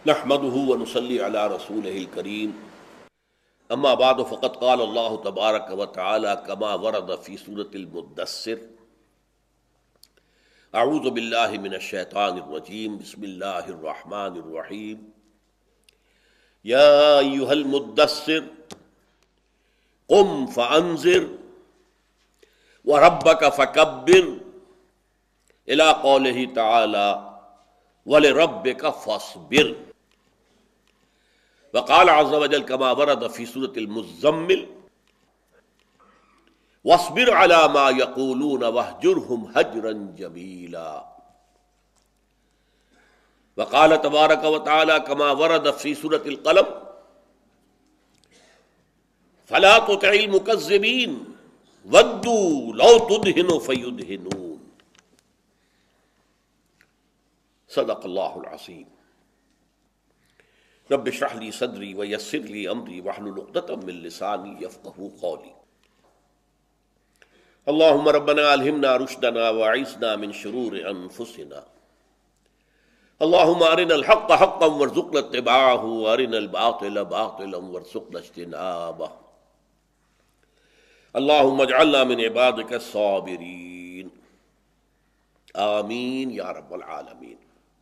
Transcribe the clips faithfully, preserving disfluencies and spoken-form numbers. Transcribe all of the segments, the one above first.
نحمده ونصلي على رسوله الكريم اما بعد فقد قال الله تبارك وتعالى كما ورد في سورة المدثر اعوذ بالله من الشيطان الرجيم بسم الله الرحمن الرحيم يا ايها المدثر قم فانذر وربك فكبر الى قوله تعالى وَلِرَبِّكَ فَاصْبِرْ وقال عز وجل كما ورد في سورة المزمل وَاصْبِرْ عَلَى مَا يَقُولُونَ وَاهْجُرْهُمْ هَجْرًا جَمِيلًا وقال تبارك وتعالى كما ورد في سورة القلم فَلَا تُطِعِ الْمُكَذِّبِينَ وَدُّوا لَوْ تُدْهِنُ فَيُدْهِنُونَ صدق اللہ العظیم رب اشرح لی صدری ویسر لی امری واحلل عقدۃ من لسانی یفقہوا قولی اللہم ربنا الہمنا رشدنا واعصمنا من شرور انفسنا اللہم ارنا الحق حقا وارزقنا اتباعہ وارنا الباطل باطلا وارزقنا اجتنابہ اللہم اجعلنا من عبادک الصابرین آمین یا رب العالمین۔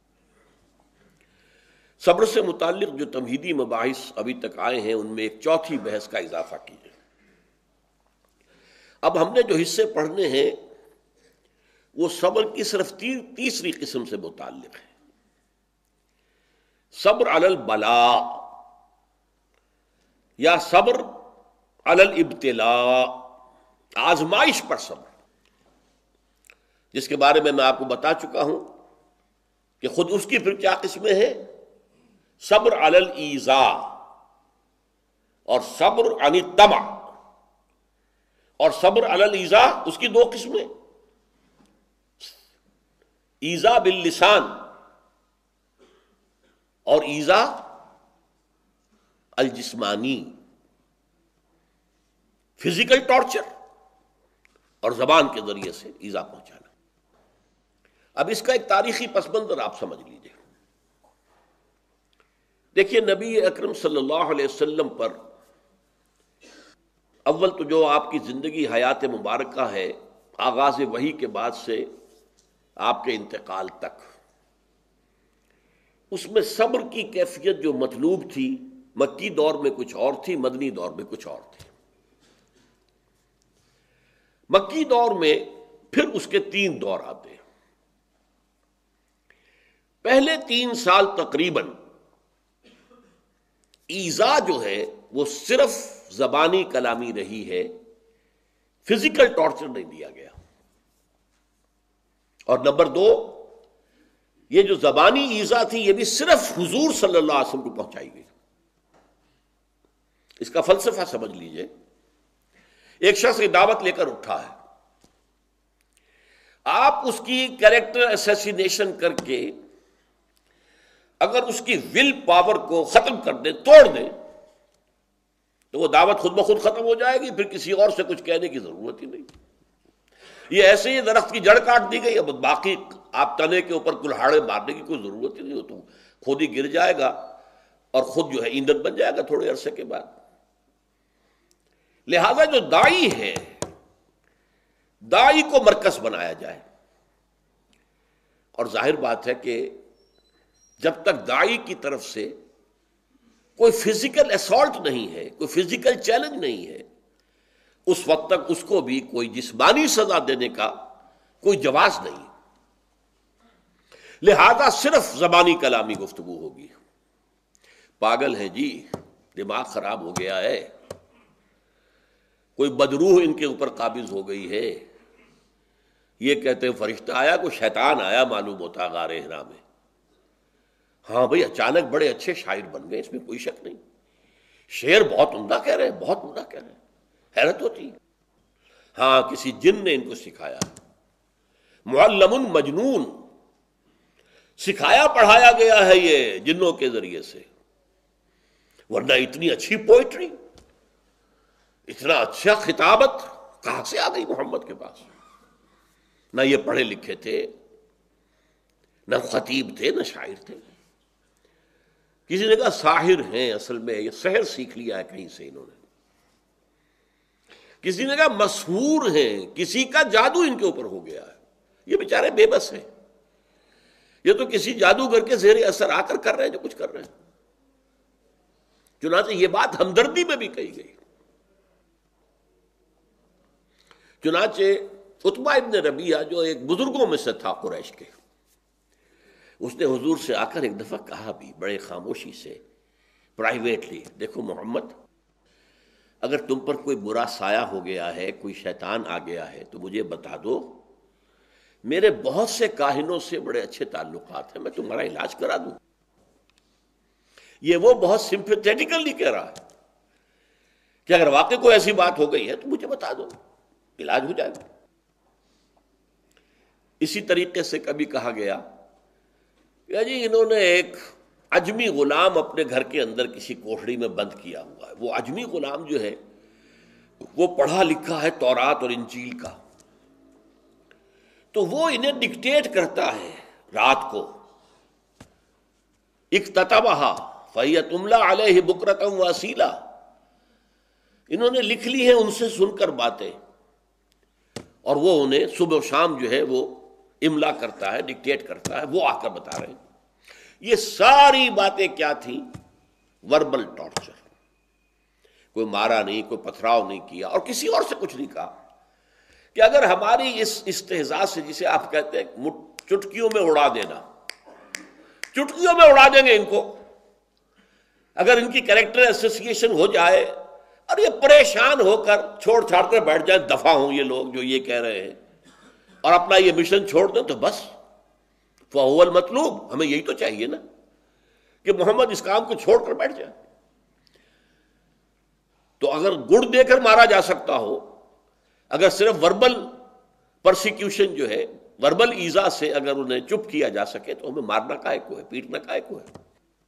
صبر سے متعلق جو تمہیدی مباحث ابھی تک آئے ہیں ان میں ایک چوتھی بحث کا اضافہ کیجیے۔ اب ہم نے جو حصے پڑھنے ہیں وہ صبر کی صرف تیسری قسم سے متعلق ہے، صبر علی البلاء یا صبر علی الابتلاء، آزمائش پر صبر، جس کے بارے میں میں آپ کو بتا چکا ہوں کہ خود اس کی پھر کیا قسمیں ہیں، صبر علی الایذاء اور صبر عن الطمع، اور صبر علی الایذاء اس کی دو قسمیں، ایذاء باللسان اور ایذاء الجسمانی، فزیکل ٹارچر اور زبان کے ذریعے سے ایذاء پہنچانا۔ اب اس کا ایک تاریخی پس منظر آپ سمجھ لیجئے۔ دیکھیے نبی اکرم صلی اللہ علیہ وسلم پر اول تو جو آپ کی زندگی حیات مبارکہ ہے، آغاز وحی کے بعد سے آپ کے انتقال تک، اس میں صبر کی کیفیت جو مطلوب تھی مکی دور میں کچھ اور تھی، مدنی دور میں کچھ اور تھی۔ مکی دور میں پھر اس کے تین دور آتے ہیں۔ پہلے تین سال تقریباً ایذا جو ہے وہ صرف زبانی کلامی رہی ہے، فزیکل ٹارچر نہیں دیا گیا۔ اور نمبر دو، یہ جو زبانی ایذا تھی یہ بھی صرف حضور صلی اللہ علیہ وسلم کو پہنچائی گئی۔ اس کا فلسفہ سمجھ لیجئے۔ ایک شخص کی دعوت لے کر اٹھا ہے، آپ اس کی کیریکٹر اسیسینیشن کر کے اگر اس کی ول پاور کو ختم کر دیں، توڑ دیں، تو وہ دعوت خود بخود ختم ہو جائے گی، پھر کسی اور سے کچھ کہنے کی ضرورت ہی نہیں۔ یہ ایسے ہی درخت کی جڑ کاٹ دی گئی، اب باقی آپ تنے کے اوپر کلہاڑے مارنے کی کوئی ضرورت ہی نہیں ہو، تو خود ہی گر جائے گا اور خود جو ہے ایندھن بن جائے گا تھوڑے عرصے کے بعد۔ لہذا جو داعی ہے، داعی کو مرکز بنایا جائے، اور ظاہر بات ہے کہ جب تک داعی کی طرف سے کوئی فزیکل اسالٹ نہیں ہے، کوئی فزیکل چیلنج نہیں ہے، اس وقت تک اس کو بھی کوئی جسمانی سزا دینے کا کوئی جواز نہیں۔ لہذا صرف زبانی کلامی گفتگو ہوگی۔ پاگل ہے جی، دماغ خراب ہو گیا ہے، کوئی بدروح ان کے اوپر قابض ہو گئی ہے، یہ کہتے ہیں فرشتہ آیا، کوئی شیطان آیا معلوم ہوتا غار حرا میں۔ ہاں بھئی اچانک بڑے اچھے شاعر بن گئے، اس میں کوئی شک نہیں، شعر بہت عمدہ کہہ رہے ہیں، بہت عمدہ کہہ رہے ہیں، حیرت ہوتی ہے۔ ہاں کسی جن نے ان کو سکھایا، معلم مجنون، سکھایا پڑھایا گیا ہے یہ جنوں کے ذریعے سے، ورنہ اتنی اچھی پوئٹری، اتنا اچھا خطابت کہاں سے آ گئی محمد کے پاس؟ نہ یہ پڑھے لکھے تھے، نہ خطیب تھے، نہ شاعر تھے، کسی نے کہا ساحر ہیں، اصل میں یہ سحر سیکھ لیا ہے کہیں سے انہوں نے، کسی نے کہا مسحور ہیں، کسی کا جادو ان کے اوپر ہو گیا ہے، یہ بیچارے بے بس ہیں، یہ تو کسی جادوگر کے زیر اثر آ کر کر رہے ہیں جو کچھ کر رہے ہیں۔ چنانچہ یہ بات ہمدردی میں بھی کہی گئی۔ چنانچہ عتبہ ابن ربیعہ جو ایک بزرگوں میں سے تھا قریش کے، اس نے حضور سے آ کر ایک دفعہ کہا بھی بڑے خاموشی سے، پرائیویٹلی، دیکھو محمد، اگر تم پر کوئی برا سایہ ہو گیا ہے، کوئی شیطان آ گیا ہے تو مجھے بتا دو، میرے بہت سے کاہنوں سے بڑے اچھے تعلقات ہیں، میں تمہارا علاج کرا دوں۔ یہ وہ بہت سمپیتھیٹیکلی کہہ رہا ہے کہ اگر واقعی کوئی ایسی بات ہو گئی ہے تو مجھے بتا دو، علاج ہو جائے گا۔ اسی طریقے سے کبھی کہا گیا کہ جی انہوں نے ایک عجمی غلام اپنے گھر کے اندر کسی کوٹھڑی میں بند کیا ہوا ہے، وہ عجمی غلام جو ہے وہ پڑھا لکھا ہے تورات اور انجیل کا، تو وہ انہیں ڈکٹیٹ کرتا ہے رات کو، اکتتبہا فہی تملی علیہ بکرۃ واصیلا، انہوں نے لکھ لی ہے ان سے سن کر باتیں، اور وہ انہیں صبح و شام جو ہے وہ املا کرتا ہے، ڈکٹیٹ کرتا ہے، وہ آ کر بتا رہے ہیں۔ یہ ساری باتیں کیا تھیں؟ وربل ٹارچر، کوئی مارا نہیں، کوئی پتھراؤ نہیں کیا، اور کسی اور سے کچھ نہیں کہا کہ اگر ہماری اس استہزاء سے، جسے آپ کہتے ہیں چٹکیوں میں اڑا دینا، چٹکیوں میں اڑا دیں گے ان کو، اگر ان کی کریکٹر ایسوسیشن ہو جائے اور یہ پریشان ہو کر چھوڑ چھاڑ کر بیٹھ جائیں، دفع ہوں یہ لوگ جو یہ کہہ رہے ہیں، اور اپنا یہ مشن چھوڑ دیں، تو بس فَهُوَ الْمَطْلُوب، ہمیں یہی تو چاہیے نا کہ محمد اس کام کو چھوڑ کر بیٹھ جائے۔ تو اگر گڑ دے کر مارا جا سکتا ہو، اگر صرف وربل پرسیکیوشن جو ہے، وربل ایذا سے اگر انہیں چپ کیا جا سکے، تو ہمیں مارنا کائے کو ہے، پیٹنا کائے کو ہے۔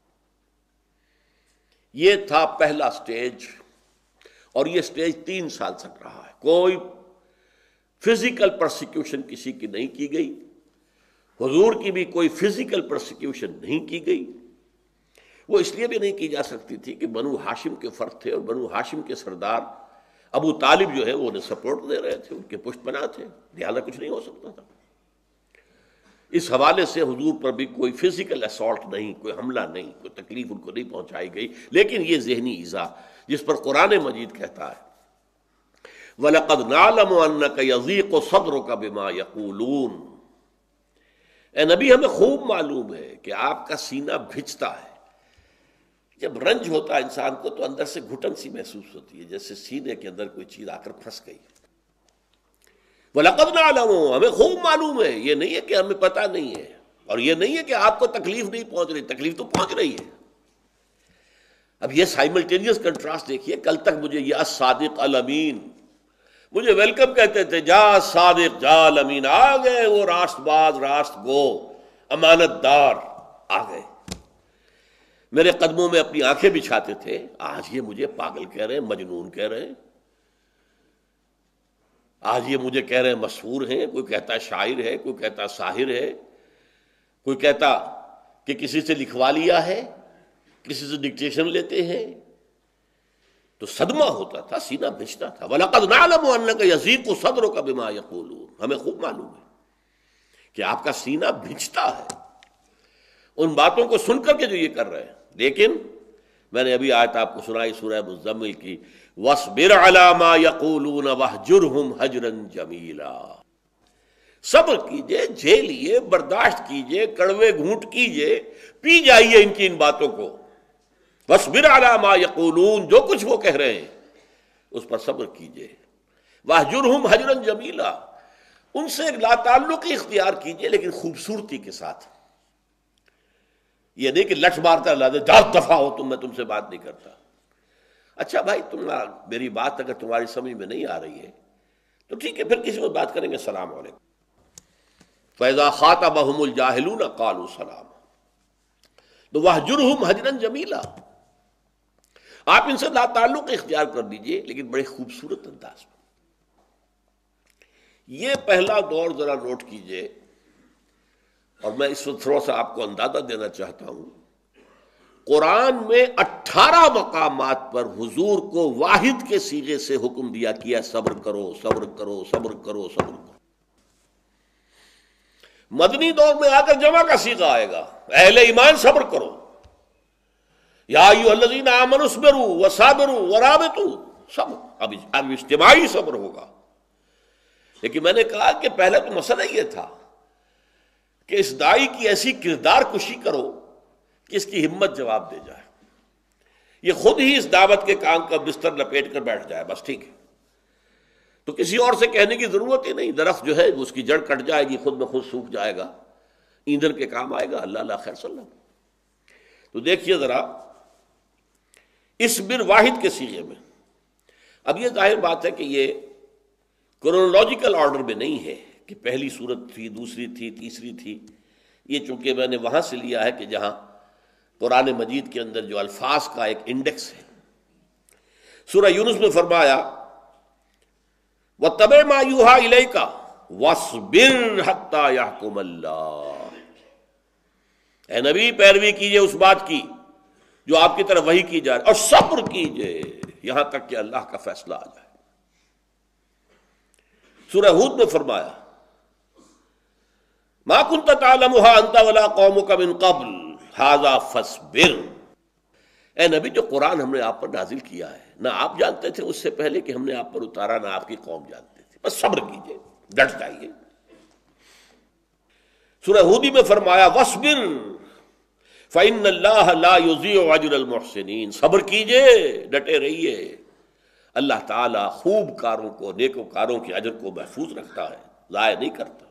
یہ تھا پہلا سٹیج، اور یہ سٹیج تین سال تک رہا ہے، کوئی فزیکل پرسیکیوشن کسی کی نہیں کی گئی، حضور کی بھی کوئی فزیکل پرسیکیوشن نہیں کی گئی۔ وہ اس لیے بھی نہیں کی جا سکتی تھی کہ بنو ہاشم کے فرد تھے، اور بنو ہاشم کے سردار ابو طالب جو ہے وہ انہیں سپورٹ دے رہے تھے، ان کے پشت پناہ تھے، لہٰذا کچھ نہیں ہو سکتا تھا۔ اس حوالے سے حضور پر بھی کوئی فزیکل اسالٹ نہیں، کوئی حملہ نہیں، کوئی تکلیف ان کو نہیں پہنچائی گئی، لیکن یہ ذہنی ایذا جس پر قرآن مجید کہتا ہے وَلَقَدْ نَعْلَمُ أَنَّكَ يَضِيقُ صَدْرُكَ بِمَا يَقُولُونَ، اے نبی ہمیں خوب معلوم ہے کہ آپ کا سینہ بھجتا ہے۔ جب رنج ہوتا ہے انسان کو تو اندر سے گھٹن سی محسوس ہوتی ہے، جیسے سینے کے اندر کوئی چیز آ کر پھنس گئی۔ وَلَقَدْ نَعْلَمُ، ہمیں خوب معلوم ہے، یہ نہیں ہے کہ ہمیں پتہ نہیں ہے، اور یہ نہیں ہے کہ آپ کو تکلیف نہیں پہنچ رہی، تکلیف تو پہنچ رہی ہے۔ اب یہ سائملٹینیس کنٹراسٹ دیکھیے، کل تک مجھے یا صادق الامین، مجھے ویلکم کہتے تھے، جا صادق جا الامین، آ گئے وہ راست باز، راست گو، امانت دار آ گئے، میرے قدموں میں اپنی آنکھیں بچھاتے تھے۔ آج یہ مجھے پاگل کہہ رہے ہیں، مجنون کہہ رہے ہیں، آج یہ مجھے کہہ رہے ہیں مسحور ہیں، کوئی کہتا ہے شاعر ہے، کوئی کہتا ساحر ہے، کوئی کہتا کہ کسی سے لکھوا لیا ہے، کسی سے ڈکٹیشن لیتے ہیں۔ تو صدمہ ہوتا تھا، سینہ بھجتا تھا۔ وَلَقَدْ نَعْلَمُ أَنَّكَ يَضِيقُ صَدْرُكَ بِمَا يَقُولُونَ، ہمیں خوب معلوم ہے کہ آپ کا سینہ بھجتا ہے ان باتوں کو سن کر کے جو یہ کر رہے ہیں۔ لیکن میں نے ابھی آیت آپ کو سنائی سورہ مزمل کی، وَاصْبِرْ عَلَىٰ مَا يَقُولُونَ وَاهْجُرْهُمْ هَجْرًا جَمِيلًا، صبر کیجئے، جھیلیے، برداشت کیجئے، کڑوے گھونٹ کیجئے، پی جائیے ان کی ان باتوں کو۔ وَاصْبِرْ عَلَىٰ مَا يَقُولُونَ، جو کچھ وہ کہہ رہے ہیں اس پر صبر کیجئے۔ وَاهْجُرْهُمْ هَجْرًا جَمِيلًا، ان سے لا تعلقی اختیار کیجئے لیکن خوبصورتی کے ساتھ، یہ نہیں کہ لٹ مارتا لا دے، جا دفع ہو تم، میں تم سے بات نہیں کرتا۔ اچھا بھائی، تم میری بات اگر تمہاری سمجھ میں نہیں آ رہی ہے تو ٹھیک ہے، پھر کسی کو بات کریں گے، السلام علیکم۔ فَإِذَا خَاطَبَهُمُ الْجَاهِلُونَ قَالُوا سَلَامًا، تو وَاهْجُرْهُمْ هَجْرًا جَمِيلًا، آپ ان سے لا تعلق اختیار کر دیجئے لیکن بڑے خوبصورت انداز میں۔ یہ پہلا دور ذرا نوٹ کیجئے، اور میں اس وقت تھوڑا سا آپ کو اندازہ دینا چاہتا ہوں قرآن میں اٹھارہ مقامات پر حضور کو واحد کے صیغے سے حکم دیا کیا صبر کرو صبر کرو صبر کرو صبر کرو. مدنی دور میں آ کر جمع کا صیغہ آئے گا، اہل ایمان صبر کرو، یا ایھا الذین آمنوا اصبروا وصابروا ورابطوا. صبر اب اب اجتماعی صبر ہوگا. لیکن میں نے کہا کہ پہلے تو مسئلہ یہ تھا کہ اس داعی کی ایسی کردار کشی کرو کہ اس کی ہمت جواب دے جائے، یہ خود ہی اس دعوت کے کام کا بستر لپیٹ کر بیٹھ جائے، بس ٹھیک ہے، تو کسی اور سے کہنے کی ضرورت ہی نہیں. درخت جو ہے اس کی جڑ کٹ جائے گی، خود بخود سوکھ جائے گا، ایندھن کے کام آئے گا. اللہ اللہ خیر صلی اللہ. تو دیکھیے ذرا اصبر واحد کے صیغے میں. اب یہ ظاہر بات ہے کہ یہ کرونالوجیکل آرڈر میں نہیں ہے کہ پہلی صورت تھی، دوسری تھی، تیسری تھی. یہ چونکہ میں نے وہاں سے لیا ہے کہ جہاں قرآن مجید کے اندر جو الفاظ کا ایک انڈیکس ہے. سورہ یونس میں فرمایا وَاتَّبِعْ مَا یُوحَىٰ إِلَيْكَ وَاصْبِرْ حَتَّىٰ يَحْكُمَ اللَّهُ. اے نبی پیروی کیجئے اس بات کی جو آپ کی طرف وحی کی جائے، اور صبر کیجئے یہاں تک کہ اللہ کا فیصلہ آ جائے. سورہ ہود میں فرمایا مَا كُنْتَ تَعْلَمُهَا أَنْتَ وَلَا قَوْمُكَ مِنْ قَبْلُ هَٰذَا فَاصْبِرْ. اے نبی جو قرآن ہم نے آپ پر نازل کیا ہے نہ آپ جانتے تھے اس سے پہلے کہ ہم نے آپ پر اتارا، نہ آپ کی قوم جانتے تھے، بس صبر کیجئے، ڈٹ جائیے. سورہ ہودی میں فرمایا وَاصْبِرْ فَإِنَّ اللَّهَ لَا يُضِيعُ أَجْرَ الْمُحْسِنِينَ. صبر کیجئے، ڈٹے رہیے، اللہ تعالیٰ خوب کاروں کو، نیکوکاروں کے اجر کو محفوظ رکھتا ہے، ضائع نہیں کرتا.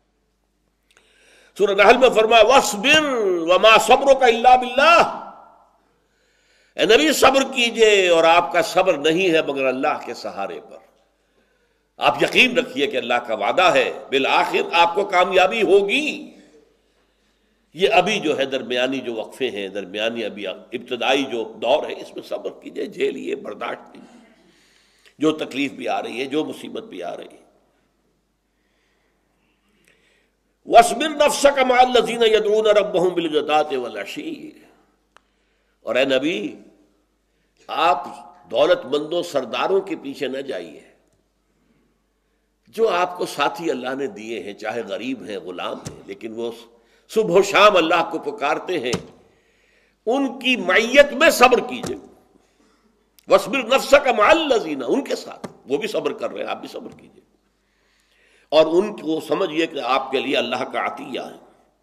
سورہ نحل میں فرمایا وَاصْبِرْ وَمَا صَبْرُكَ إِلَّا بِاللَّهِ. اے نبی صبر کیجئے اور آپ کا صبر نہیں ہے مگر اللہ کے سہارے پر. آپ یقین رکھیے کہ اللہ کا وعدہ ہے بالآخر آپ کو کامیابی ہوگی. یہ ابھی جو ہے درمیانی جو وقفے ہیں، درمیانی ابھی ابتدائی جو دور ہے، اس میں صبر کیجئے، جھیلیے، برداشت کیجئے، جو تکلیف بھی آ رہی ہے، جو مصیبت بھی آ رہی ہے. وَاصْبِرْ نَفْسَكَ مَعَ الَّذِينَ يَدْعُونَ رَبَّهُمْ بِالْغَدَاةِ وَالْعَشِيِّ. اور اے نبی آپ دولت مندوں سرداروں کے پیچھے نہ جائیے، جو آپ کو ساتھی اللہ نے دیے ہیں، چاہے غریب ہیں، غلام ہیں، لیکن وہ صبح و شام اللہ کو پکارتے ہیں، ان کی معیت میں صبر کیجئے. وَاصْبِرْ نَفْسَكَ مَعَ الَّذِينَ، ان کے ساتھ وہ بھی صبر کر رہے ہیں، آپ بھی صبر کیجئے، اور ان کو سمجھیے کہ آپ کے لیے اللہ کا عطیہ ہے.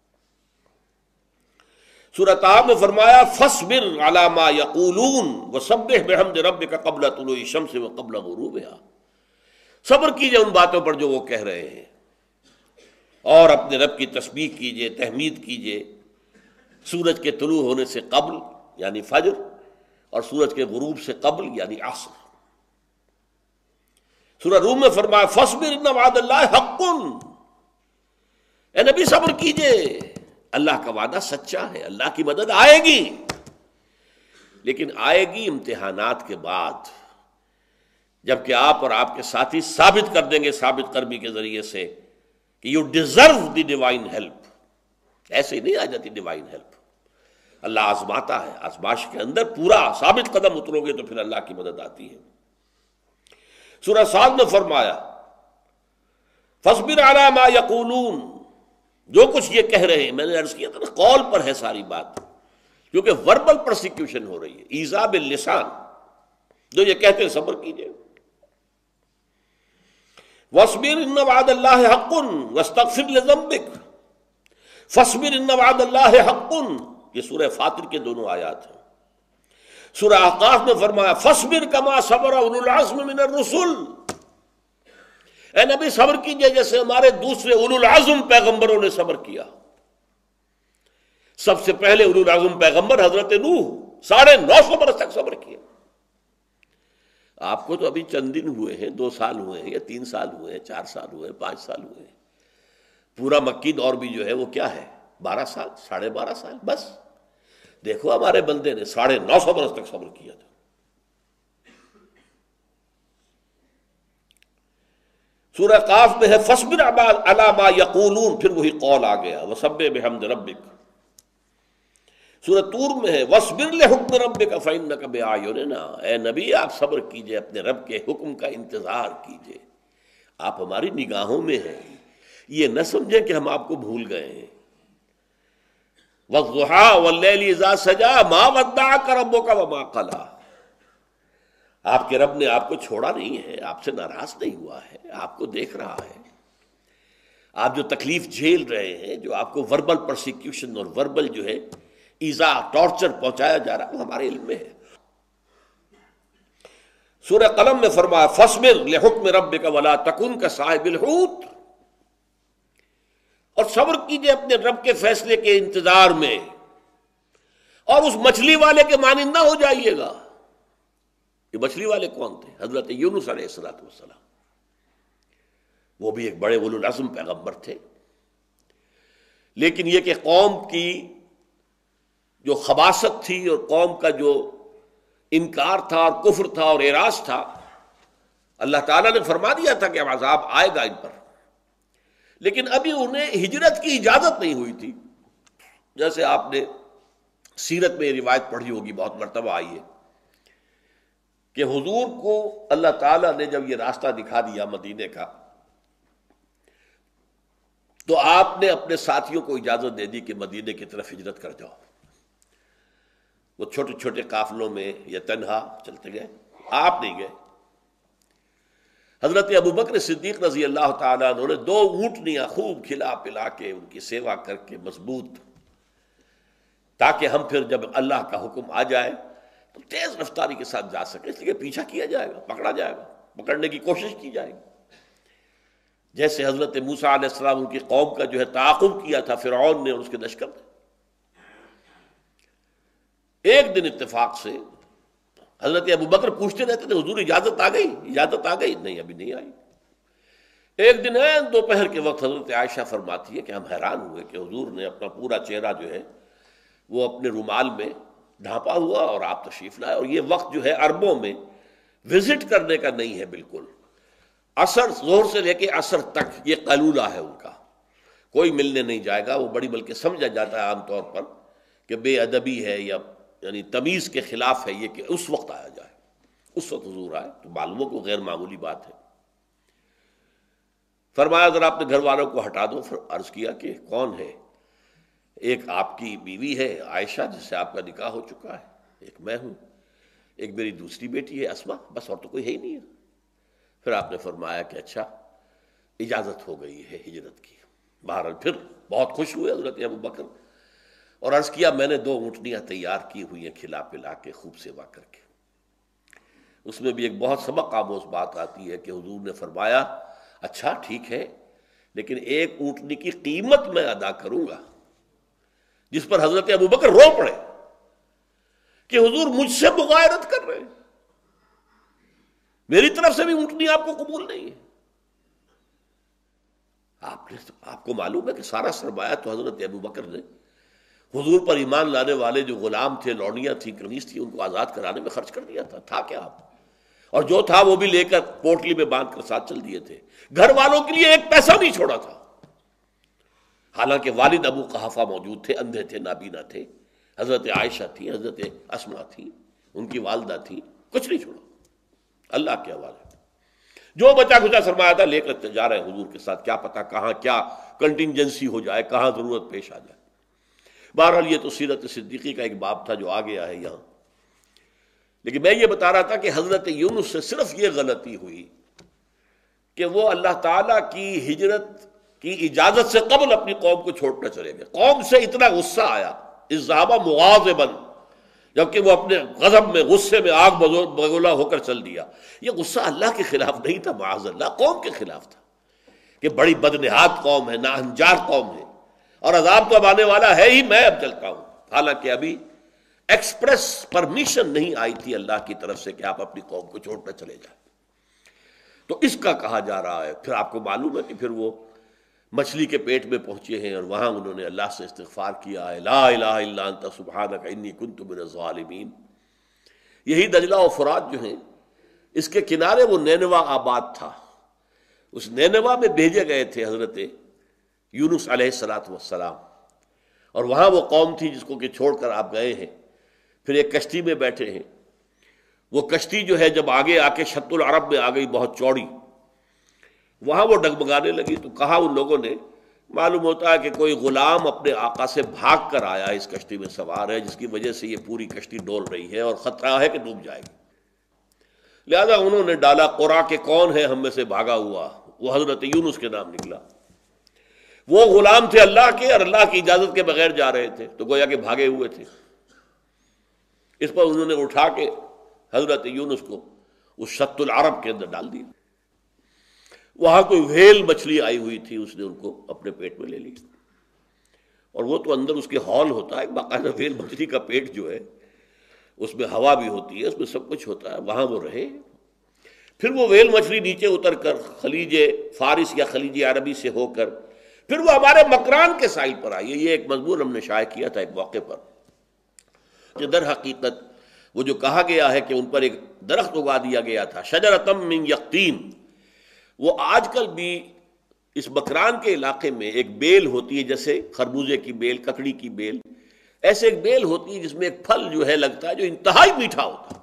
سورہ طٰہٰ میں فرمایا فَاصْبِرْ عَلَىٰ مَا يَقُولُونَ وَسَبِّحْ بِحَمْدِ رَبِّكَ قَبْلَ طُلُوعِ الشَّمْسِ وَقَبْلَ غُرُوبِهَا. صبر کیجئے ان باتوں پر جو وہ کہہ رہے ہیں، اور اپنے رب کی تسبیح کیجئے، تحمید کیجئے سورج کے طلوع ہونے سے قبل یعنی فجر، اور سورج کے غروب سے قبل یعنی عصر. سورہ روم میں فرمایا فَاصْبِرْ إِنَّ وَعْدَ اللَّهِ حَقٌّ. اے نبی صبر کیجئے، اللہ کا وعدہ سچا ہے، اللہ کی مدد آئے گی، لیکن آئے گی امتحانات کے بعد، جبکہ آپ اور آپ کے ساتھی ثابت کر دیں گے ثابت قدمی کے ذریعے سے کہ you deserve the divine help. ایسے ہی نہیں آ جاتی ڈیوائن ہیلپ، اللہ آزماتا ہے، آزمائش کے اندر پورا ثابت قدم اترو گے تو پھر اللہ کی مدد آتی ہے. سورہ صاد میں فرمایا فَاصْبِرْ عَلَىٰ مَا يَقُولُونَ. جو کچھ یہ کہہ رہے ہیں، میں نے عرض کیا تھا نا قول پر ہے ساری بات، کیونکہ وربل پرسیکیوشن ہو رہی ہے، ایذا باللسان. جو یہ کہتے ہیں صبر کیجئے. وَاصْبِرْ إِنَّ وَعْدَ اللَّهِ حَقٌّ وَاسْتَغْفِرْ لِذَنبِكَ. فَاصْبِرْ إِنَّ وَعْدَ اللَّهِ حَقٌّ. یہ سورہ فاطر کے دونوں آیات ہیں. سورہ احقاف میں فرمایا فَاصْبِرْ كَمَا صَبَرَ أُولُو الْعَزْمِ مِنَ الرُّسُلِ. اے نبی صبر کیجئے جیسے ہمارے دوسرے اولو العزم پیغمبروں نے صبر کیا. سب سے پہلے اولو العزم پیغمبر حضرت نوح ساڑھے نو سو برس تک صبر کیا. آپ کو تو ابھی چند دن ہوئے ہیں، دو سال ہوئے ہیں یا تین سال ہوئے ہیں، چار سال ہوئے ہیں، پانچ سال ہوئے ہیں. پورا مکی دور بھی جو ہے وہ کیا ہے، بارہ سال، ساڑھے بارہ سال. بس دیکھو ہمارے بندے نے ساڑھے نو سو برس تک صبر کیا تھا. سورہ قاف میں ہے فَاصْبِرْ عَلَىٰ مَا يَقُولُونَ، پھر وہی قول آ گیا وَسَبِّحْ بِحَمْدِ رَبِّكَ. سورہ طور میں ہے وَاصْبِرْ لِحُکْمِ رَبِّكَ فَإِنَّكَ بِأَعْیُنِنَا، اے نبی آپ صبر کیجئے، اپنے رب کے حکم کا انتظار کیجئے، آپ ہماری نگاہوں میں ہیں، یہ نہ سمجھیں کہ ہم آپ کو بھول گئے ہیں۔ وَالضُّحَىٰ وَاللَّيْلِ إِذَا سَجَىٰ مَا وَدَّعَكَ رَبُّكَ وَمَا قَلَىٰ، آپ کے رب نے آپ کو چھوڑا نہیں ہے، آپ سے ناراض نہیں ہوا ہے، آپ کو دیکھ رہا ہے۔ آپ جو تکلیف جھیل رہے ہیں، جو آپ کو وربل پرسیکیوشن اور وربل جو ہے ایذا، ٹارچر پہنچایا جا رہا ہے، وہ ہمارے علم میں ہے۔ سورہ قلم میں فرمایا فَاصْبِرْ لِحُکْمِ رَبِّكَ وَلَا تَكُنْ كَصَاحِبِ الْحُوتِ، اور صبر کیجئے اپنے رب کے فیصلے کے انتظار میں، اور اس مچھلی والے کے مانند نہ ہو جائیے گا۔ یہ مچھلی والے کون تھے؟ حضرت یونس علیہ السلام، وہ بھی ایک بڑے اولو العزم پیغمبر تھے، لیکن یہ کہ قوم کی جو خباثت تھی اور قوم کا جو انکار تھا اور کفر تھا اور اعراض تھا، اللہ تعالیٰ نے فرما دیا تھا کہ اب عذاب آئے گا ان پر، لیکن ابھی انہیں ہجرت کی اجازت نہیں ہوئی تھی۔ جیسے آپ نے سیرت میں یہ روایت پڑھی ہوگی، بہت مرتبہ آئی ہے کہ حضور کو اللہ تعالیٰ نے جب یہ راستہ دکھا دیا مدینے کا، تو آپ نے اپنے ساتھیوں کو اجازت دے دی کہ مدینے کی طرف ہجرت کر جاؤ۔ وہ چھوٹے چھوٹے قافلوں میں یا تنہا چلتے گئے، آپ نہیں گئے۔ حضرت ابو بکر صدیق رضی اللہ تعالیٰ عنہ نے دو اونٹنیاں خوب کھلا پلا کے ان کی سیوا کر کے مضبوط، تاکہ ہم پھر جب اللہ کا حکم آ جائے تو تیز رفتاری کے ساتھ جا سکیں، اس لیے پیچھا کیا جائے گا، پکڑا جائے گا، پکڑنے کی کوشش کی جائے گی۔ جیسے حضرت موسیٰ علیہ السلام ان کی قوم کا جو ہے تعاقب کیا تھا فرعون نے اور اس کے لشکر نے۔ ایک دن اتفاق سے حضرت ابو بکر پوچھتے رہتے تھے حضور اجازت آ گئی، اجازت آ گئی؟ نہیں، ابھی نہیں آئی۔ ایک دن ہے دوپہر کے وقت حضرت عائشہ فرماتی ہے کہ ہم حیران ہوئے کہ حضور نے اپنا پورا چہرہ جو ہے وہ اپنے رومال میں ڈھانپا ہوا اور آپ تشریف لائے، اور یہ وقت جو ہے عربوں میں وزٹ کرنے کا نہیں ہے بالکل، عصر ظہر سے لے کے عصر تک یہ قیلولہ ہے ان کا، کوئی ملنے نہیں جائے گا۔ وہ بڑی بلکہ سمجھا جاتا ہے عام طور پر کہ بے ادبی ہے یا یعنی تمیز کے خلاف ہے یہ کہ اس وقت آیا جائے، اس وقت حضور آئے، تو معلوم کو غیر معمولی بات ہے۔ فرمایا ذرا اپنے گھر والوں کو ہٹا دو۔ پھر عرض کیا کہ کون ہے؟ ایک آپ کی بیوی ہے عائشہ جس سے آپ کا نکاح ہو چکا ہے، ایک میں ہوں، ایک میری دوسری بیٹی ہے اسما، بس اور تو کوئی ہے ہی نہیں ہے۔ پھر آپ نے فرمایا کہ اچھا اجازت ہو گئی ہے ہجرت کی۔ بہرحال پھر بہت خوش ہوئے حضرت ابو بکر، اور عرض کیا میں نے دو اونٹنیاں تیار کی ہوئی ہیں کھلا پلا کے، خوب سیوا کر کے۔ اس میں بھی ایک بہت سبق آموز بات آتی ہے کہ حضور نے فرمایا اچھا ٹھیک ہے، لیکن ایک اونٹنی کی قیمت میں ادا کروں گا، جس پر حضرت ابو بکر رو پڑے کہ حضور مجھ سے مغایرت کر رہے ہیں، میری طرف سے بھی اونٹنی آپ کو قبول نہیں ہے۔ آپ نے آپ کو معلوم ہے کہ سارا سرمایہ تو حضرت ابو بکر نے حضور پر ایمان لانے والے جو غلام تھے، لونڈیاں تھیں، کنیز تھی، ان کو آزاد کرانے میں خرچ کر دیا تھا۔ تھا کیا آپ؟ اور جو تھا وہ بھی لے کر پوٹلی میں باندھ کر ساتھ چل دیے تھے، گھر والوں کے لیے ایک پیسہ نہیں چھوڑا تھا۔ حالانکہ والد ابو قحافہ موجود تھے، اندھے تھے، نابینا تھے، حضرت عائشہ تھی، حضرت اسما تھی، ان کی والدہ تھی، کچھ نہیں چھوڑا، اللہ کے حوالے۔ جو بچا کچا سرمایہ تھا لے کر جا رہے ہیں حضور کے ساتھ، کیا پتا کہاں کیا کنٹینجنسی ہو جائے، کہاں ضرورت پیش آ جائے۔ بہرحال یہ تو سیرت صدیقی کا ایک باب تھا جو آ گیا ہے یہاں، لیکن میں یہ بتا رہا تھا کہ حضرت یونس سے صرف یہ غلطی ہوئی کہ وہ اللہ تعالیٰ کی ہجرت کی اجازت سے قبل اپنی قوم کو چھوڑ کر چلے گئے۔ قوم سے اتنا غصہ آیا، اذ مغاضبا، جبکہ وہ اپنے غضب میں، غصے میں آگ بگولا ہو کر چل دیا۔ یہ غصہ اللہ کے خلاف نہیں تھا، معاذ اللہ قوم کے خلاف تھا کہ بڑی بدنہاد قوم ہے، ناہنجار قوم ہے، اور عذاب تو اب آنے والا ہے ہی، میں اب چلتا ہوں۔ حالانکہ ابھی ایکسپریس پرمیشن نہیں آئی تھی اللہ کی طرف سے کہ آپ اپنی قوم کو چھوڑ کر چلے جائیں۔ تو اس کا کہا جا رہا ہے۔ پھر آپ کو معلوم ہے کہ پھر وہ مچھلی کے پیٹ میں پہنچے ہیں اور وہاں انہوں نے اللہ سے استغفار کیا ہے، لا الہ الا انت سبحانک انی کنت من الظالمین۔ یہی دجلہ و فرات جو ہیں، اس کے کنارے وہ نینوا آباد تھا، اس نینوا میں بھیجے گئے تھے حضرت یونس علیہ الصلوۃ والسلام، اور وہاں وہ قوم تھی جس کو کہ چھوڑ کر آپ گئے ہیں، پھر ایک کشتی میں بیٹھے ہیں، وہ کشتی جو ہے جب آگے آ کے شط العرب میں آ گئی بہت چوڑی، وہاں وہ ڈگمگانے لگی، تو کہا ان لوگوں نے، معلوم ہوتا ہے کہ کوئی غلام اپنے آقا سے بھاگ کر آیا اس کشتی میں سوار ہے، جس کی وجہ سے یہ پوری کشتی ڈول رہی ہے اور خطرہ ہے کہ ڈوب جائے گی، لہذا انہوں نے ڈالا قرا کہ کون ہے ہم میں سے بھاگا ہوا، وہ حضرت یونس کے نام نکلا۔ وہ غلام تھے اللہ کے اور اللہ کی اجازت کے بغیر جا رہے تھے، تو گویا کہ بھاگے ہوئے تھے۔ اس پر انہوں نے اٹھا کے حضرت یونس کو اس شط العرب کے اندر ڈال دیا۔ وہاں کوئی وھیل مچھلی آئی ہوئی تھی، اس نے ان کو اپنے پیٹ میں لے لی، اور وہ تو اندر اس کے ہال ہوتا ہے، باقاعدہ وھیل مچھلی کا پیٹ جو ہے اس میں ہوا بھی ہوتی ہے، اس میں سب کچھ ہوتا ہے، وہاں وہ رہے۔ پھر وہ وھیل مچھلی نیچے اتر کر خلیج فارس یا خلیج عربی سے ہو کر پھر وہ ہمارے مکران کے ساحل پر آئی ہے۔ یہ ایک مضمون ہم نے شائع کیا تھا ایک موقع پر کہ در حقیقت وہ جو کہا گیا ہے کہ ان پر ایک درخت اگا دیا گیا تھا، شجرۃ من یقطین، وہ آج کل بھی اس مکران کے علاقے میں ایک بیل ہوتی ہے، جیسے خربوزے کی بیل، ککڑی کی بیل، ایسے ایک بیل ہوتی ہے جس میں ایک پھل جو ہے لگتا ہے جو انتہائی میٹھا ہوتا ہے۔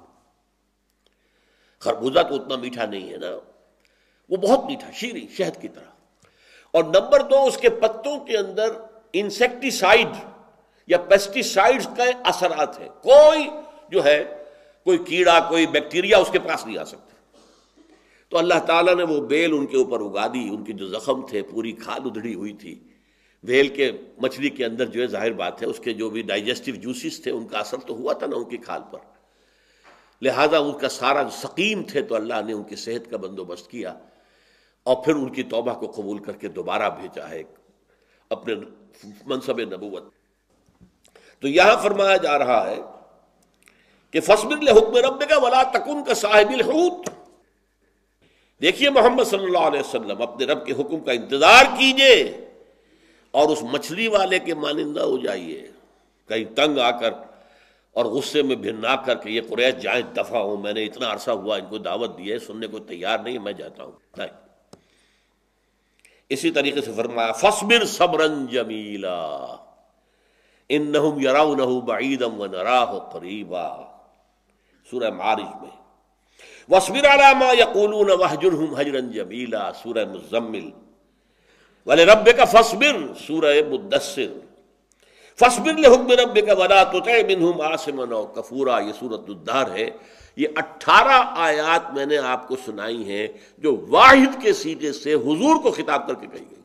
خربوزہ تو اتنا میٹھا نہیں ہے نا، وہ بہت میٹھا، شیریں، شہد کی طرح۔ اور نمبر دو، اس کے پتوں کے اندر انسیکٹیسائیڈ یا پیسٹی سائیڈز کے اثرات ہیں، کوئی جو ہے کوئی کیڑا کوئی بیکٹیریا اس کے پاس نہیں آ سکتا۔ تو اللہ تعالیٰ نے وہ بیل ان کے اوپر اگا دی، ان کے جو زخم تھے، پوری کھال ادھڑی ہوئی تھی، وھیل کے مچھلی کے اندر جو ہے ظاہر بات ہے اس کے جو بھی ڈائجسٹو جوسز تھے ان کا اثر تو ہوا تھا نا ان کی کھال پر، لہذا ان کا سارا سقیم تھے، تو اللہ نے ان کی صحت کا بندوبست کیا اور پھر ان کی توبہ کو قبول کر کے دوبارہ بھیجا ہے اپنے منصب نبوت۔ تو یہاں فرمایا جا رہا ہے کہ فاصبر لحکم ربک ولا تکن کصاحب الحوت، دیکھیے محمد صلی اللہ علیہ وسلم اپنے رب کے حکم کا انتظار کیجئے اور اس مچھلی والے کے مانند نہ ہو جائیے، کہیں تنگ آ کر اور غصے میں بھنا کر کہ یہ قریش جائیں دفع ہوں، میں نے اتنا عرصہ ہوا ان کو دعوت دی ہے، سننے کو تیار نہیں، میں جاتا ہوں، نہیں۔ اسی طریقے سے فرمایا فاصبر صبرا جمیلا انہم یرونہ بعیدا ونراہ قریبا، سورہ معارج میں، واصبر علی ما یقولون واہجرہم ہجرا جمیلا، سورہ مزمل، ولربک فاصبر، سورہ مدثر، فاصبر لحکم ربک ولا تطع منہم عاصما او کفورا، یہ سورۃ الدہر ہے۔ یہ اٹھارہ آیات میں نے آپ کو سنائی ہیں جو واحد کے سیغے سے حضور کو خطاب کر کے کہی گئی،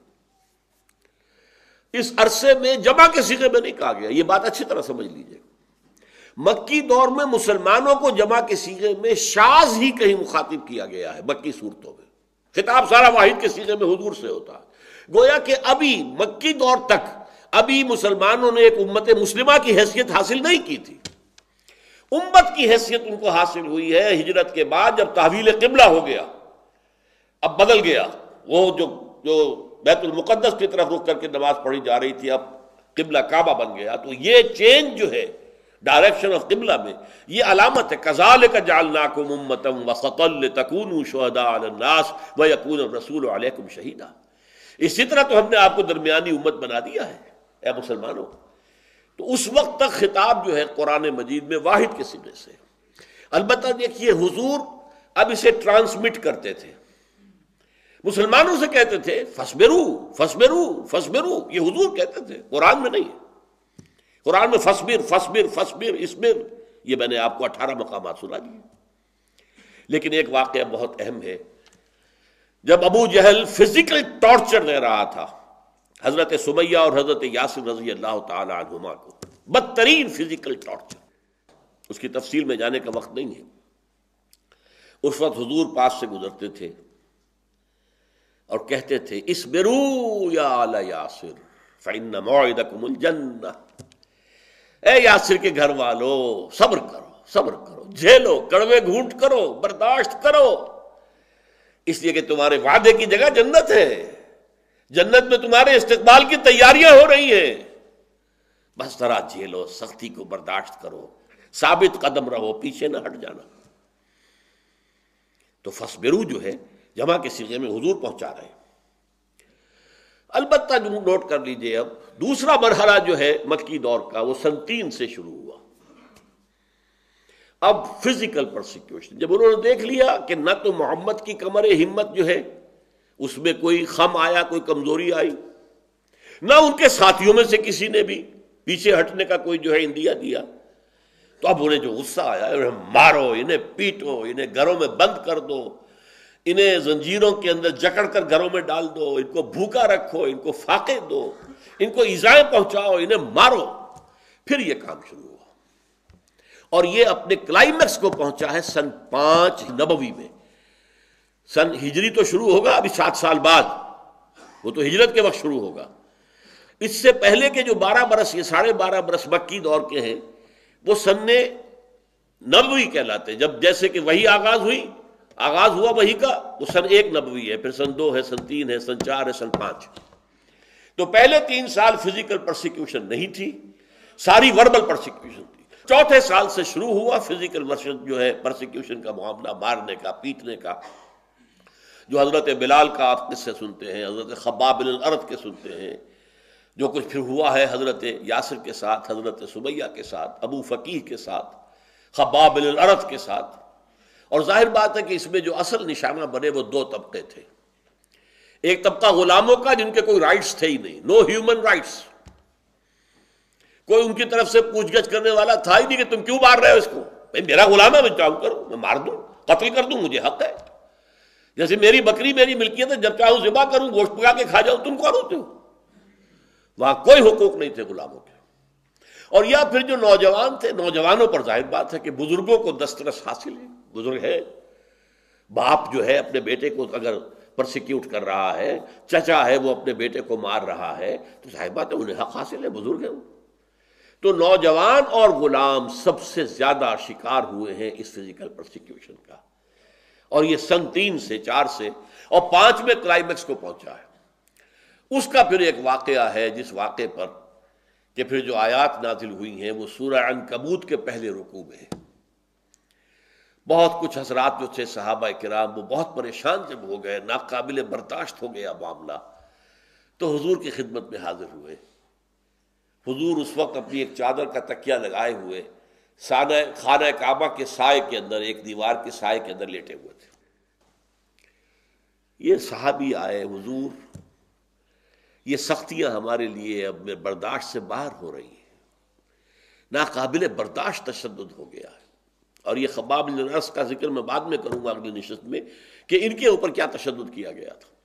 اس عرصے میں جمع کے سیغے میں نہیں کہا گیا، یہ بات اچھی طرح سمجھ لیجئے۔ مکی دور میں مسلمانوں کو جمع کے سیغے میں شاذ ہی کہیں مخاطب کیا گیا ہے، مکی صورتوں میں خطاب سارا واحد کے سیغے میں حضور سے ہوتا ہے، گویا کہ ابھی مکی دور تک ابھی مسلمانوں نے ایک امت مسلمہ کی حیثیت حاصل نہیں کی تھی، امت کی حیثیت ان کو حاصل ہوئی ہے ہجرت کے بعد، جب تحویل قبلہ ہو گیا، اب بدل گیا، وہ جو جو بیت المقدس کی طرف رخ کر کے نماز پڑھی جا رہی تھی اب قبلہ کعبہ بن گیا، تو یہ چینج جو ہے ڈائریکشن آف قبلہ میں، یہ علامت ہے کذالک جعلناکم امۃ وسطا لتکونوا شہداء علی الناس ویکون الرسول علیکم شہیدا، اسی طرح تو ہم نے آپ کو درمیانی امت بنا دیا ہے اے مسلمانوں۔ تو اس وقت تک خطاب جو ہے قرآن مجید میں واحد کے سیغے سے، البتہ دیکھیے حضور اب اسے ٹرانسمٹ کرتے تھے، مسلمانوں سے کہتے تھے فصبرو فصبرو فصبرو، یہ حضور کہتے تھے، قرآن میں نہیں ہے، قرآن میں فصبر فصبر فصبر اسبر، یہ میں نے آپ کو اٹھارہ مقامات سنا دیے۔ لیکن ایک واقعہ بہت اہم ہے، جب ابو جہل فزیکل ٹارچر دے رہا تھا حضرت سمیہ اور حضرت یاسر رضی اللہ تعالی عنہما کو، بدترین فزیکل ٹارچر، اس کی تفصیل میں جانے کا وقت نہیں ہے، اس وقت حضور پاس سے گزرتے تھے اور کہتے تھے اصبروا یا آل یاسر فإن موعدکم الجنہ، اے یاسر کے گھر والو صبر کرو صبر کرو، جھیلو، کڑوے گھونٹ کرو، برداشت کرو، اس لیے کہ تمہارے وعدے کی جگہ جنت ہے، جنت میں تمہارے استقبال کی تیاریاں ہو رہی ہیں، بس ذرا جھیلو، سختی کو برداشت کرو، ثابت قدم رہو، پیچھے نہ ہٹ جانا۔ تو فصبرو جو ہے جمع کے صیغے میں حضور پہنچا رہے ہیں۔ البتہ جو نوٹ کر لیجئے، اب دوسرا مرحلہ جو ہے مکی دور کا وہ سن تین سے شروع ہوا۔ اب فزیکل پرسیکیوشن، جب انہوں نے دیکھ لیا کہ نہ تو محمد کی کمر ہمت جو ہے اس میں کوئی خم آیا، کوئی کمزوری آئی، نہ ان کے ساتھیوں میں سے کسی نے بھی پیچھے ہٹنے کا کوئی جو ہے اندیا دیا، تو اب انہیں جو غصہ آیا، انہیں مارو، انہیں پیٹو، انہیں گھروں میں بند کر دو، انہیں زنجیروں کے اندر جکڑ کر گھروں میں ڈال دو، ان کو بھوکا رکھو، ان کو فاقے دو، ان کو ایذائیں پہنچاؤ، انہیں مارو۔ پھر یہ کام شروع ہوا، اور یہ اپنے کلائمیکس کو پہنچا ہے سن پانچ نبوی میں۔ سن ہجری تو شروع ہوگا ابھی سات سال بعد، وہ تو ہجرت کے وقت شروع ہوگا۔ اس سے پہلے کے جو بارہ برس، یہ ساڑھے بارہ برس مکی دور کے ہیں، وہ سن نبوی کہلاتے ہیں۔ جب جیسے کہ وہی آغاز ہوئی، آغاز ہوا وہی کا، وہ سن ایک نبوی ہے، پھر سن دو ہے، سن تین ہے، سن چار ہے، سن پانچ۔ تو پہلے تین سال فزیکل پرسیکیوشن نہیں تھی، ساری وربل پرسیکیوشن تھی۔ چوتھے سال سے شروع ہوا فزیکل ورشن جو ہے پرسیکیوشن کا معاملہ، مارنے کا، پیٹنے کا، جو حضرت بلال کا آپ قصے سنتے ہیں، حضرت خباب بن الارت کے سنتے ہیں، جو کچھ پھر ہوا ہے حضرت یاسر کے ساتھ، حضرت سمیہ کے ساتھ، ابو فقیہ کے ساتھ، خباب بن الارت کے ساتھ۔ اور ظاہر بات ہے کہ اس میں جو اصل نشانہ بنے وہ دو طبقے تھے۔ ایک طبقہ غلاموں کا جن کے کوئی رائٹس تھے ہی نہیں، نو ہیومن رائٹس، کوئی ان کی طرف سے پوچھ گچھ کرنے والا تھا ہی نہیں کہ تم کیوں مار رہے ہو اس کو، بھائی میرا غلام ہے، میں چاہوں کروں، میں مار دوں، قتل کر دوں، مجھے حق ہے۔ جیسے میری بکری میری ملکیت ہے، جب چاہوں ذبح کروں، گوشت پکا کے کھا جاؤں، تم کون ہوتے ہو؟ وہاں کوئی حقوق نہیں تھے غلاموں کے۔ اور یا پھر جو نوجوان تھے، نوجوانوں پر ظاہر بات ہے کہ بزرگوں کو دسترس حاصل ہے، بزرگ ہے، باپ جو ہے اپنے بیٹے کو اگر پرسیکیوٹ کر رہا ہے، چچا ہے وہ اپنے بیٹے کو مار رہا ہے، تو ظاہر بات ہے انہیں حق حاصل ہے، بزرگ ہے وہ۔ تو نوجوان اور غلام سب سے زیادہ شکار ہوئے ہیں اس فزیکل پرسیکیوشن کا، اور یہ سن تین سے، چار سے اور پانچ میں کلائمیکس کو پہنچا ہے۔ اس کا پھر ایک واقعہ ہے جس واقعے پر کہ پھر جو آیات نازل ہوئی ہیں وہ سورہ عنکبوت کے پہلے رکوع میں ہے۔ بہت کچھ حضرات جو تھے صحابہ کرام وہ بہت پریشان جب ہو گئے، ناقابل برداشت ہو گیا معاملہ، تو حضور کی خدمت میں حاضر ہوئے۔ حضور اس وقت اپنی ایک چادر کا تکیہ لگائے ہوئے خانہ کعبہ کے سائے کے اندر، ایک دیوار کے سائے کے اندر لیٹے ہوئے تھے۔ یہ صحابی آئے، حضور یہ سختیاں ہمارے لیے اب میں برداشت سے باہر ہو رہی ہیں، ناقابل برداشت تشدد ہو گیا ہے۔ اور یہ خباب بن الارت کا ذکر میں بعد میں کروں گا اگلی نشست میں کہ ان کے اوپر کیا تشدد کیا گیا تھا۔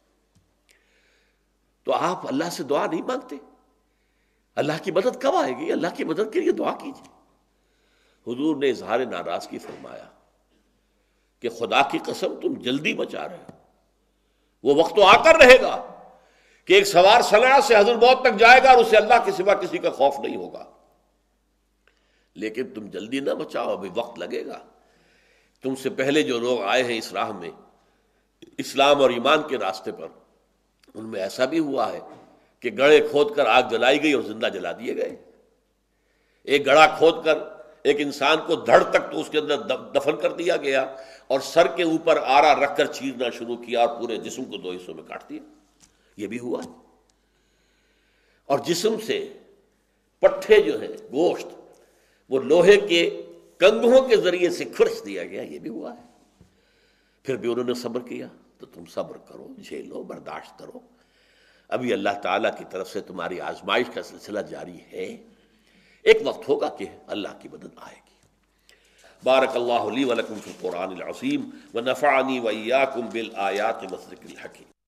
تو آپ اللہ سے دعا نہیں مانگتے؟ اللہ کی مدد کب آئے گی؟ اللہ کی مدد کے لیے دعا کیجیے۔ حضور نے اظہار ناراضگی فرمایا کہ خدا کی قسم تم جلدی مچا رہے ہو، وہ وقت تو آ کر رہے گا کہ ایک سوار صنعاء سے حضر موت تک جائے گا اور اسے اللہ کے سوا کسی کا خوف نہیں ہوگا، لیکن تم جلدی نہ مچاؤ، ابھی وقت لگے گا۔ تم سے پہلے جو لوگ آئے ہیں اس راہ میں، اسلام اور ایمان کے راستے پر، ان میں ایسا بھی ہوا ہے کہ گڑھے کھود کر آگ جلائی گئی اور زندہ جلا دیے گئے۔ ایک گڑھا کھود کر ایک انسان کو دھڑ تک تو اس کے اندر دفن کر دیا گیا، اور سر کے اوپر آرا رکھ کر چیرنا شروع کیا اور پورے جسم کو دو حصوں میں کاٹ دیا، یہ بھی ہوا۔ اور جسم سے پٹھے جو ہیں، گوشت، وہ لوہے کے کنگھوں کے ذریعے سے کھرچ دیا گیا، یہ بھی ہوا ہے۔ پھر بھی انہوں نے صبر کیا، تو تم صبر کرو، جھیلو، برداشت کرو، ابھی اللہ تعالیٰ کی طرف سے تمہاری آزمائش کا سلسلہ جاری ہے، ایک وقت ہوگا کہ اللہ کی مدد آئے گی۔ بارک اللہ لی ولکم فی القرآن العظیم ونفعنی وإیاکم بالآیات والذکر الحکیم۔